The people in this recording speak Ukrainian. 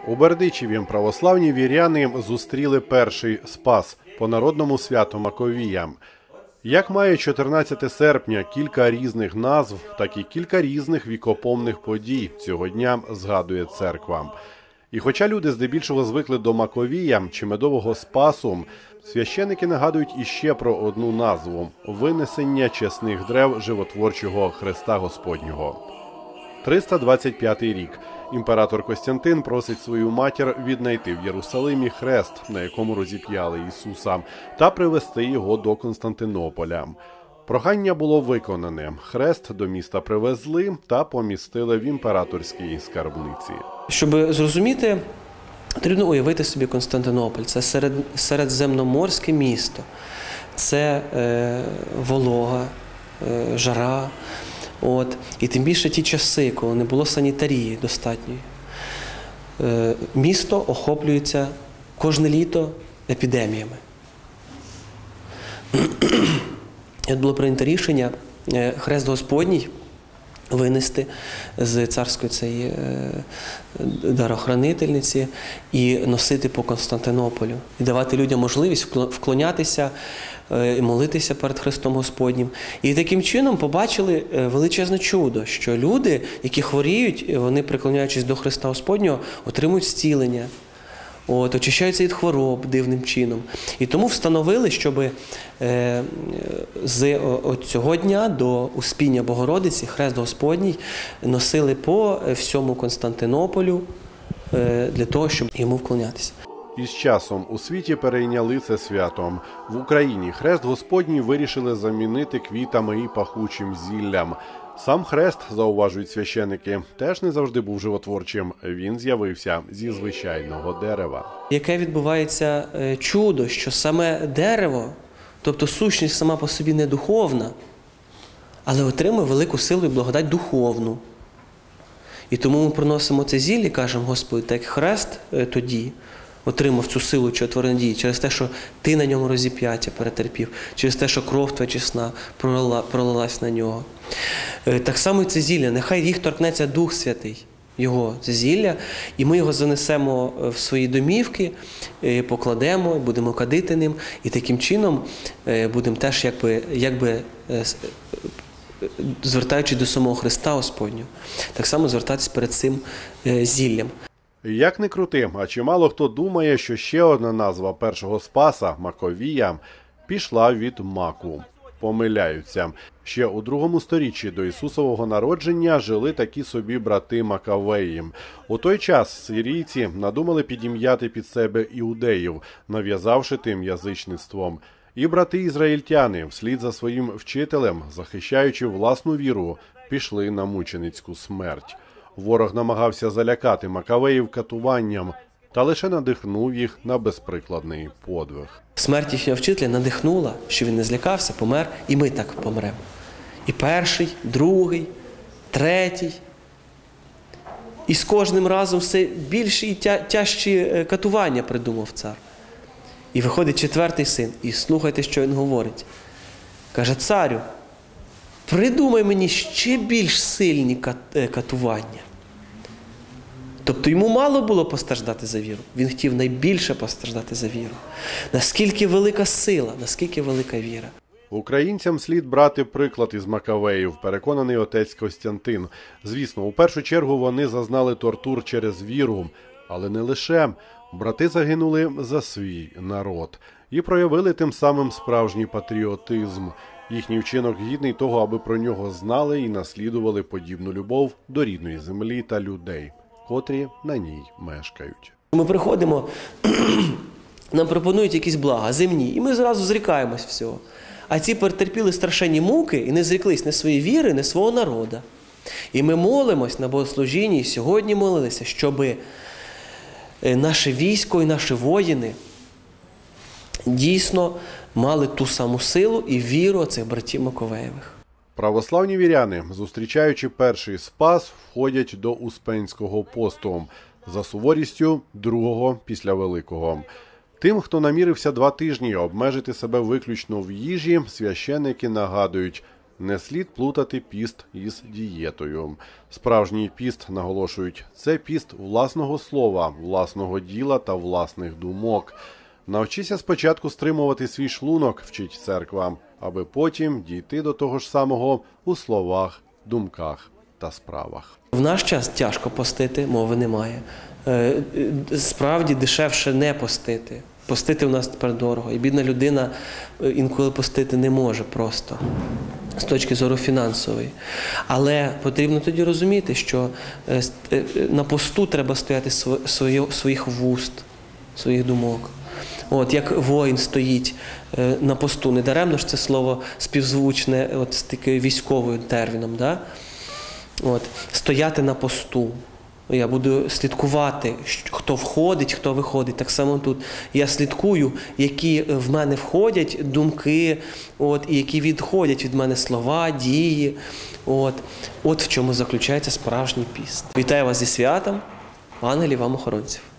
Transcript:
У Бердичеві православні віряни зустріли перший Спас по народному святу Маковія. Як має 14 серпня кілька різних назв, так і кілька різних вікопомних подій цього дня згадує церква. І хоча люди здебільшого звикли до Маковія чи медового Спасу, священики нагадують іще про одну назву – винесення чесних древ животворчого Христа Господнього. 325 рік. Імператор Костянтин просить свою матір віднайти в Єрусалимі хрест, на якому розіп'яли Ісуса, та привезти його до Константинополя. Прохання було виконане. Хрест до міста привезли та помістили в імператорській скарбниці. Щоб зрозуміти, потрібно уявити собі Константинополь. Це середземноморське місто. Це волога, жара. І тим більше ті часи, коли не було санітарії достатньої. Місто охоплюється кожне літо епідеміями. І от було прийнято рішення хрест Господній винести з царської цієї дарохранительниці і носити по Константинополю. І давати людям можливість вклонятися і молитися перед Христом Господнім. І таким чином побачили величезне чудо, що люди, які хворіють, вони, приклоняючись до Христа Господнього, отримують зцілення, очищаються від хвороб дивним чином. І тому встановили, щоб з цього дня до Успіння Богородиці хрест Господній носили по всьому Константинополю для того, щоб йому вклонятися. Із часом у світі перейняли це свято. В Україні хрест Господній вирішили замінити квітами і пахучим зіллям. Сам хрест, зауважують священики, теж не завжди був животворчим. Він з'явився зі звичайного дерева. Яке відбувається чудо, що саме дерево, тобто сущність сама по собі не духовна, але отримує велику силу і благодать духовну. І тому ми приносимо це зілля і кажемо: Господи, так як хрест тоді отримав цю силу чудотворної дії через те, що ти на ньому розіп'яття перетерпів, через те, що кров твоя чесна пролилась на нього. Так само і це зілля. Нехай їх торкнеться Дух Святий, його, це зілля, і ми його занесемо в свої домівки, покладемо, будемо кадити ним, і таким чином будемо теж якби звертаючись до самого Христа Господнього, так само звертатись перед цим зіллям. Як не крути, а чимало хто думає, що ще одна назва першого Спаса – Маковія – пішла від маку. Помиляються. Ще у 2 сторіччі до Ісусового народження жили такі собі брати Макавеї. У той час сирійці надумали підім'яти під себе іудеїв, нав'язавши тим язичництвом. І брати-ізраїльтяни, вслід за своїм вчителем, захищаючи власну віру, пішли на мученицьку смерть. Ворог намагався залякати Макавеїв катуванням, та лише надихнув їх на безприкладний подвиг. Смерть їхнього вчителя надихнула, що він не злякався, помер, і ми так помремо. І перший, другий, третій. І з кожним разом все більші і тяжчі катування придумав цар. І виходить 4-й син, і слухайте, що він говорить. Каже: царю, придумай мені ще більш сильні катування. Тобто йому мало було постраждати за віру. Він хотів найбільше постраждати за віру. Наскільки велика сила, наскільки велика віра. Українцям слід брати приклад із Макавеїв, переконаний отець Костянтин. Звісно, у першу чергу вони зазнали тортур через віру, але не лише. Брати загинули за свій народ і проявили тим самим справжній патріотизм. Їхній вчинок гідний того, аби про нього знали і наслідували подібну любов до рідної землі та людей, котрі на ній мешкають. Ми приходимо, нам пропонують якісь блага земні, і ми зразу зрікаємось всього. А ці перетерпіли страшенні муки і не зріклись ні своєї віри, ні свого народу. І ми молимось на богослужінні, і сьогодні молилися, щоб наше військо і наші воїни дійсно мали ту саму силу і віру цих братів Маковеєвих. Православні віряни, зустрічаючи перший Спас, входять до Успенського посту за суворістю другого після Великого. Тим, хто намірився 2 тижні обмежити себе виключно в їжі, священики нагадують: Не слід плутати піст із дієтою. Справжній піст, наголошують, це піст власного слова, власного діла та власних думок. Навчися спочатку стримувати свій шлунок, вчить церква, аби потім дійти до того ж самого у словах, думках та справах. В наш час тяжко постити, мови немає. Справді дешевше не постити. Постити у нас тепер дорого. І бідна людина інколи постити не може просто з точки зору фінансової. Але потрібно тоді розуміти, що на посту треба стояти своїх вуст, своїх думок. От, як воїн стоїть на посту. Недаремно ж це слово співзвучне от, з таким військовим терміном. Да? От, стояти на посту. Я буду слідкувати, хто входить, хто виходить. Так само тут я слідкую, які в мене входять думки, от, і які відходять від мене слова, дії. От в чому заключається справжній піст. Вітаю вас зі святом, ангелів вам охоронців.